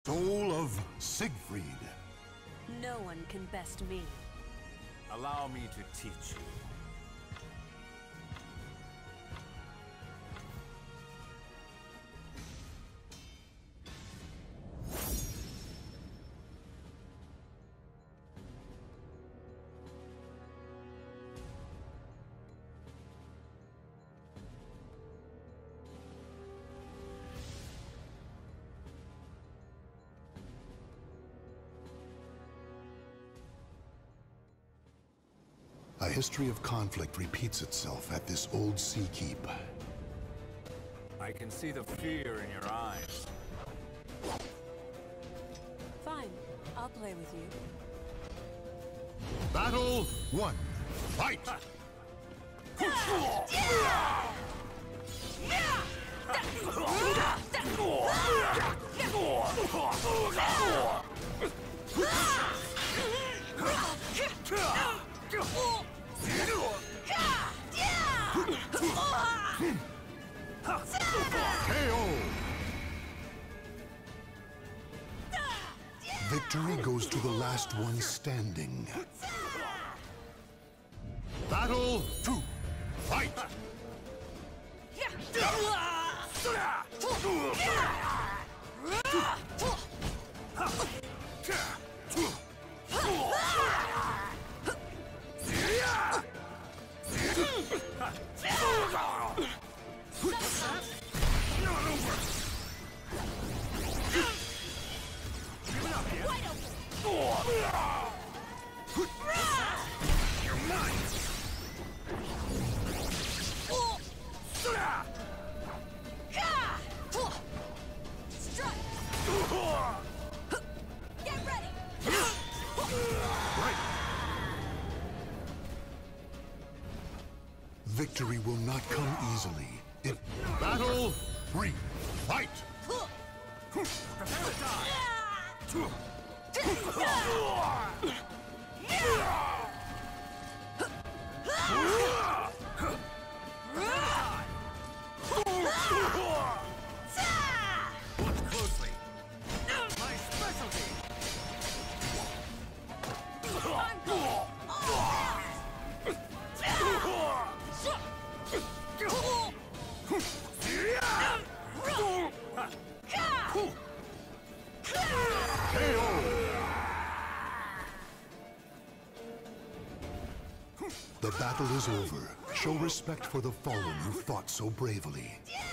Soul of Siegfried. No one can best me. Allow me to teach you. A history of conflict repeats itself at this old sea keep. I can see the fear in your eyes. Fine, I'll play with you. Battle 1. Fight! KO! Victory goes to the last one standing. Battle 2. Fight! You're mine! Get ready! Right. Victory will not come easily. Battle 3. Fight! Prepare to die! Watch closely! My specialty! The battle is over. Show respect for the fallen who fought so bravely.